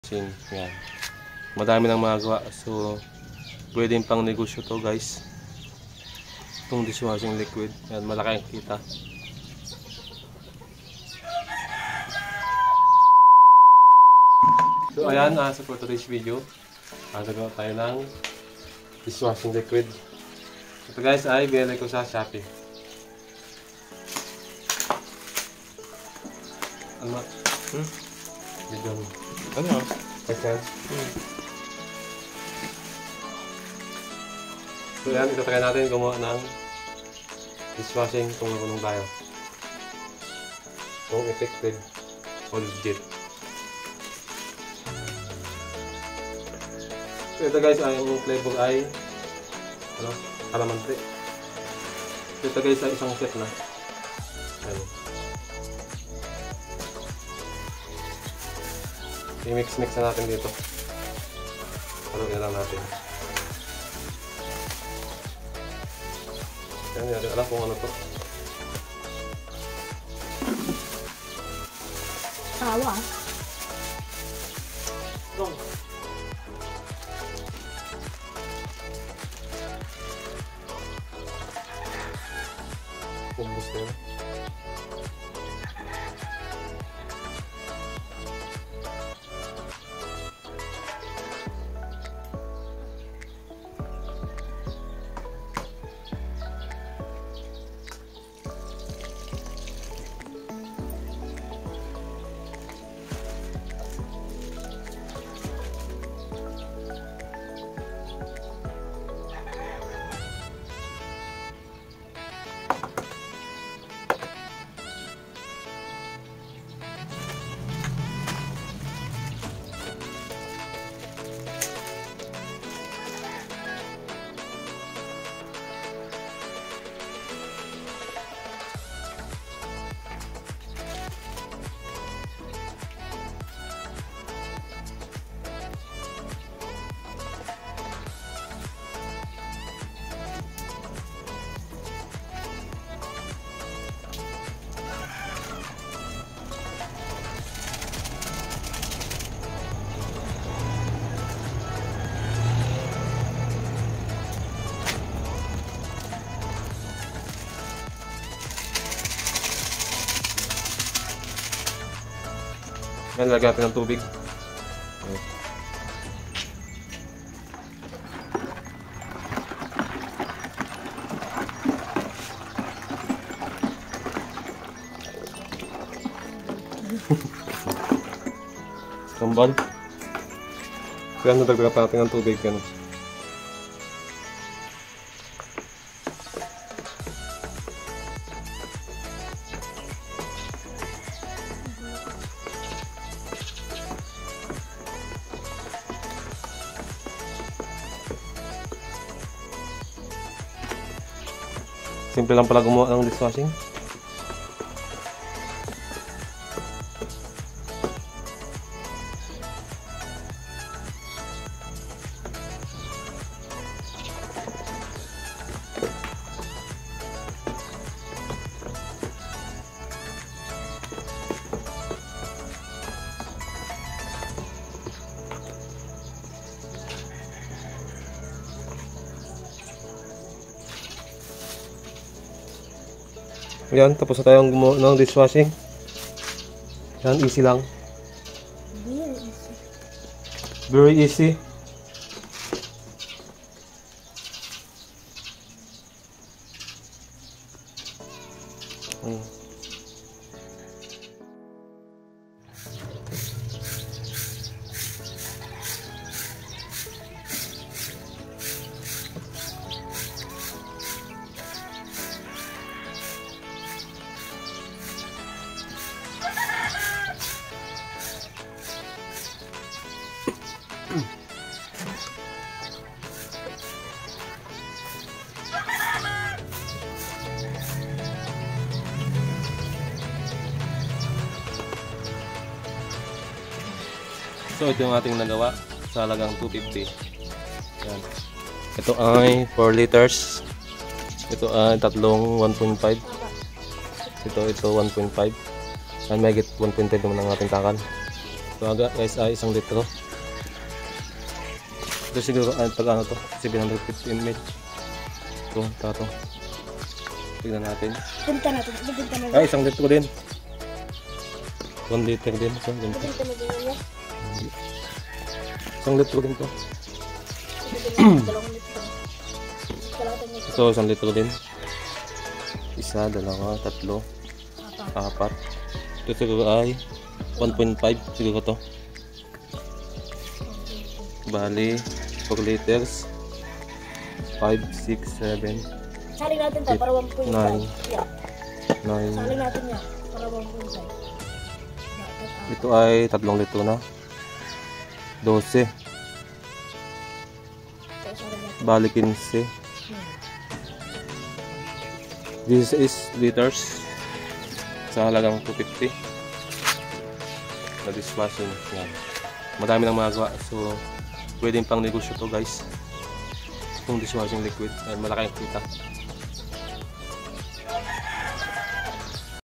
Yan. Madami nang magagawa. So, pwedeng pang negosyo to guys. Itong dishwashing liquid. Yan, malaki ang kita. So, ayan. So for today's video, gagawa tayo ng dishwashing liquid. Ito guys ay binili ko sa Shopee. Ano? Video mo. Ano? Okay. So yan, ito try natin gumawa ng dishwashing kung marunong tayo. Kung effective o legit. So ito guys, ay yung flavor ay kalamansi. So ito guys ay isang set na. Ayan. I-mix-mix na natin dito. Haluin na lang natin. Yan, hindi natin alam kung ano to. Tawa. Long. Kumbus na yun. Yan, lagyan natin ng tubig. Sambal. Kaya nadagdagan pa natin ng tubig. Yan. Simple lang pala gumawa ng dishwashing. Yan, tapos na tayong gumawa ng dishwashing. Yan, easy lang. Very easy. Very easy. So ito yung ating nagawa sa halagang 250. Yan. Ito ay 4 liters. Ito ay tatlong 1.5. Ito 1.5. Yan, may get 1.5 naman ang ating takal. Ito aga guys ay 1 litro. Ito siguro ay pag ano to, 750 ml. Ito, tato. Tignan natin. Punta natin. Punta natin. Ay, 1 litro din. 1 liter din. Ito, ganito. Punta natin niya. 1 litro din to. Dalawang litro. Kalahatan nito. Ito, 1 litro din. 1, 2, 3, 4. Ito siguro ay 1.5 siguro to. Bali, 4 liters. 5, 6, 7, Saling natin tayo para 1.5. 9. Yeah. 9. Saling natin niya para 1.5. Ito ay 3 litro na. 12. Bali 15. This is liters. Sa halagang 250. Na dishwashing. Yan. Madami nang magagawa. So, pwedeng pang negosyo to guys. Itong dishwashing liquid. Yan, malaki ang kita.